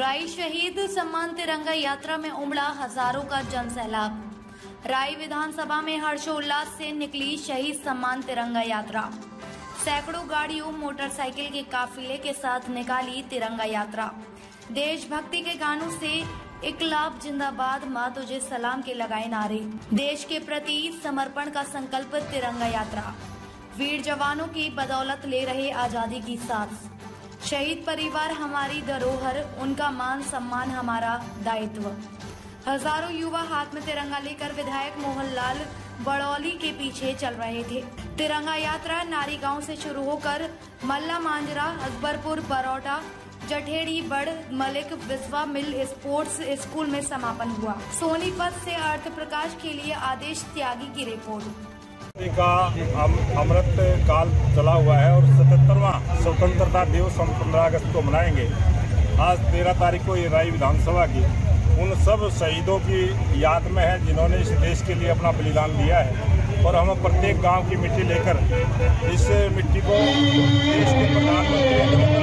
राई शहीद सम्मान तिरंगा यात्रा में उमड़ा हजारों का जन सैलाब। राई विधानसभा में हर्षोल्लास से निकली शहीद सम्मान तिरंगा यात्रा। सैकड़ों गाड़ियों मोटरसाइकिल के काफिले के साथ निकाली तिरंगा यात्रा। देशभक्ति के गानों से इकलाब जिंदाबाद, माँ तुझे सलाम के लगाए नारे। देश के प्रति समर्पण का संकल्प तिरंगा यात्रा। वीर जवानों की बदौलत ले रहे आजादी की सांस। शहीद परिवार हमारी धरोहर, उनका मान सम्मान हमारा दायित्व। हजारों युवा हाथ में तिरंगा लेकर विधायक मोहनलाल बड़ौली के पीछे चल रहे थे। तिरंगा यात्रा नारी गांव से शुरू होकर मल्ला मांजरा, अकबरपुर, बरौटा, जठेड़ी, बड़ मलिक विश्वा मिल स्पोर्ट्स स्कूल में समापन हुआ। सोनीपत से अर्थ प्रकाश के लिए आदेश त्यागी की रिपोर्ट। का अमृत काल चला हुआ है और 77वां स्वतंत्रता दिवस हम 15 अगस्त को मनाएंगे। आज 13 तारीख को ये राई विधानसभा की उन सब शहीदों की याद में है जिन्होंने इस देश के लिए अपना बलिदान दिया है। और हम प्रत्येक गांव की मिट्टी लेकर इस मिट्टी को देश के प्रधानमंत्री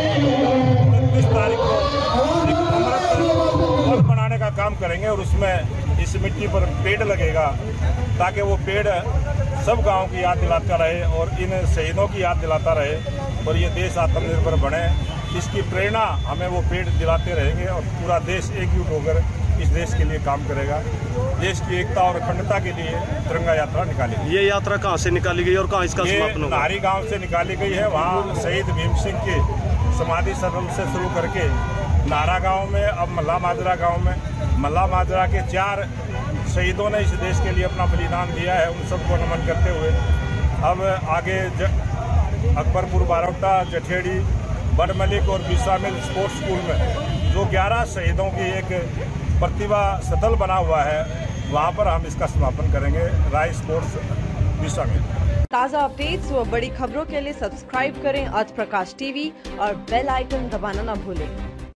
29 तारीख को एक अमृत पल बनाने का काम करेंगे और उसमें इस मिट्टी पर पेड़ लगेगा ताकि वो पेड़ सब गांव की याद दिलाता रहे और इन शहीदों की याद दिलाता रहे और ये देश आत्मनिर्भर बने। इसकी प्रेरणा हमें वो पेड़ दिलाते रहेंगे और पूरा देश एकजुट होकर इस देश के लिए काम करेगा। देश की एकता और अखंडता के लिए तिरंगा यात्रा निकाली। ये यात्रा कहाँ से निकाली गई और कहाँ इसका समापन होगा? नारी गांव से निकाली गई है। वहाँ शहीद भीम सिंह के समाधि स्थल से शुरू करके नारा गांव में, अब मल्ला माजरा गांव में, मल्ला माजरा के 4 शहीदों ने इस देश के लिए अपना बलिदान दिया है, उन सबको नमन करते हुए अब आगे अकबरपुर, बारौटा, जठेड़ी, बड़ मलिक और बिस्वा मिल स्पोर्ट्स स्कूल में जो 11 शहीदों की एक प्रतिभा स्थल बना हुआ है, वहाँ पर हम इसका समापन करेंगे। राई स्पोर्ट्स बिस्वा मिल। ताज़ा अपडेट्स व बड़ी खबरों के लिए सब्सक्राइब करें अर्थ प्रकाश टीवी और बेल आइकन दबाना न भूलें।